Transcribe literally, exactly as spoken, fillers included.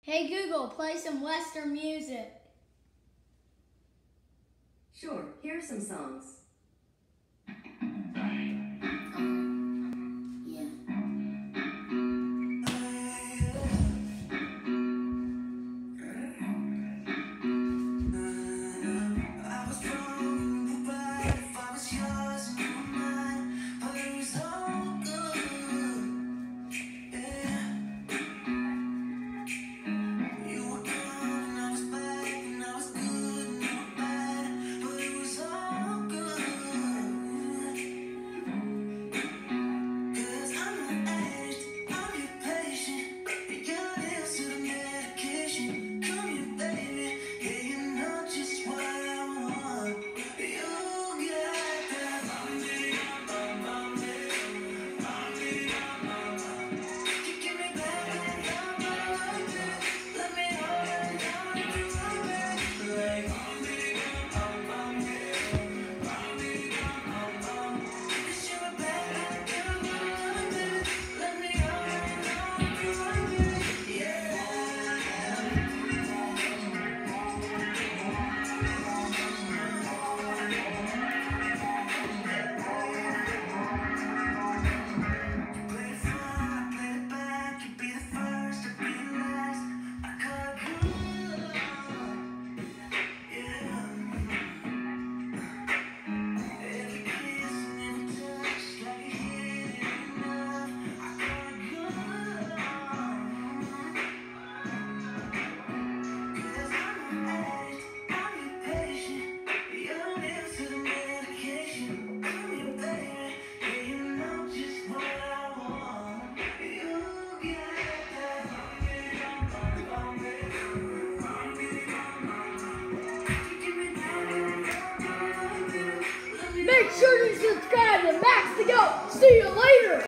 Hey Google, play some Western music. Sure, here are some songs. Make sure to subscribe to Max to Go. See you later.